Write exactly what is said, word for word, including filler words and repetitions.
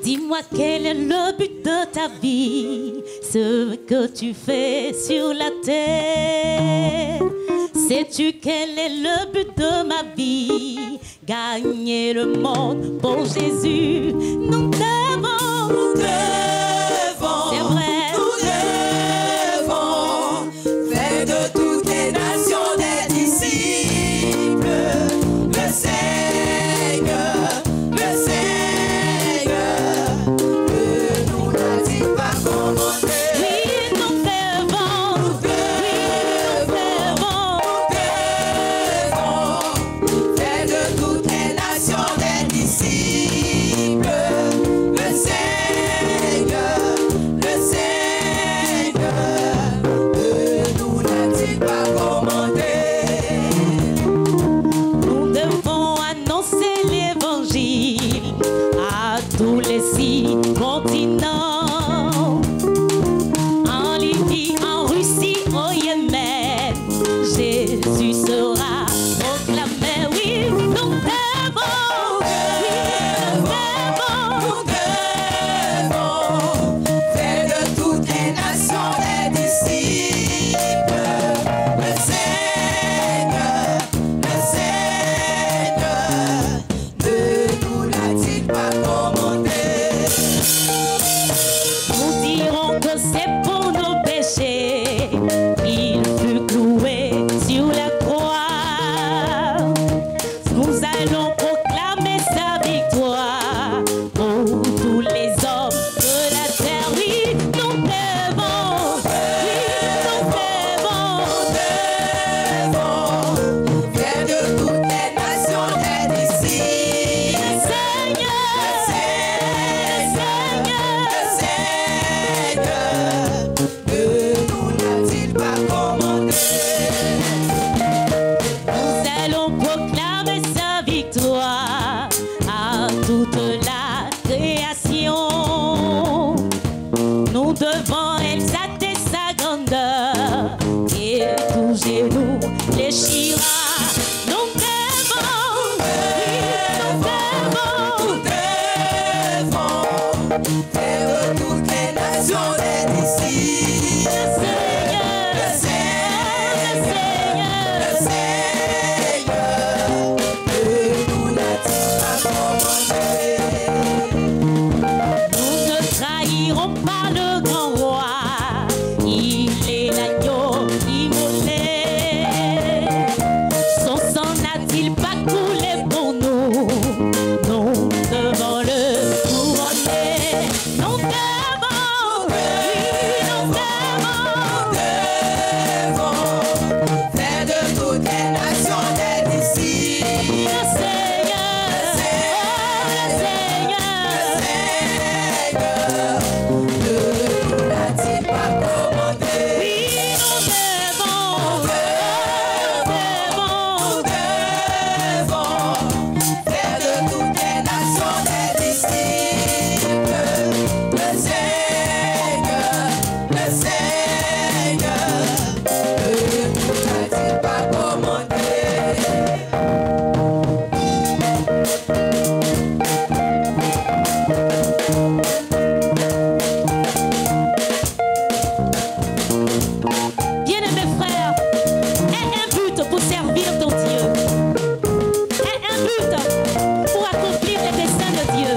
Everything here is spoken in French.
Dis-moi quel est le but de ta vie, ce que tu fais sur la terre. Sais-tu quel est le but de ma vie? Gagner le monde pour Jésus. Nous devons, nous devons, c'est vrai, nous devons faire de toutes les nations des disciples. Le Seigneur, le Seigneur, ne nous l'a-t-il pas commandé? oui, nous devons, Nous oui, nous devons, devons faire de toutes les nations des disciples. Le Seigneur, le Seigneur, ne nous l'a-t-il pas commandé? nous devons annoncer l'évangile à tous les six continents. En Libye, en Russie, au Yémen, Jésus sera proclamé. Oui, nous devons, oui, nous devons, Nous devons faire de toutes les nations des disciples. Le Seigneur, le Seigneur, ne nous l'a-t-il pas commandé? nous dirons que c'est pour nos péchés qu'il fut cloué sur la croix. Nous allons proclamer sa victoire pour tous les hommes de la terre. Oui, nous devons, oui, nous devons, Devons faire de toutes les nations des disciples. le Seigneur, Le Seigneur, ne nous l'a-t-il pas commandé? nous allons proclamer sa victoire à toute la création. Nous devons exalter sa grandeur et tout genou fléchira. Nous devons, oui, nous devons, Nous devons faire de toutes les nations des disciples. le Seigneur, Le le Seigneur, Le Seigneur, ne nous l'a-t-il pas commandé? nous ne trahirons pas le grand roi. Il est l'agneau immolé. Son sang n'a-t-il pas coulé pour nous? Nous devons le couronner. Nous devons, oui, nous devons, Devons faire de toutes les nations des disciples. le Seigneur, oh, le Seigneur. Ne nous l'a-t-il pas commandé? Oui, nous devons, nous devons, Nous devons faire de toutes les nations des disciples. Le Seigneur, le Seigneur, ne nous l'a-t-il pas commandé? Bien-aimés frères, aie un but pour servir ton Dieu. Aie un but pour accomplir les desseins de Dieu.